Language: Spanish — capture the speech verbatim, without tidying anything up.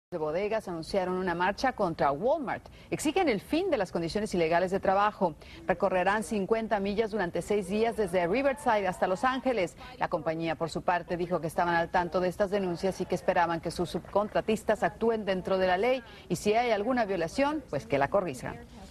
De bodegas anunciaron una marcha contra Walmart. Exigen el fin de las condiciones ilegales de trabajo. Recorrerán cincuenta millas durante seis días desde Riverside hasta Los Ángeles. La compañía, por su parte, dijo que estaban al tanto de estas denuncias y que esperaban que sus subcontratistas actúen dentro de la ley y si hay alguna violación, pues que la corrijan.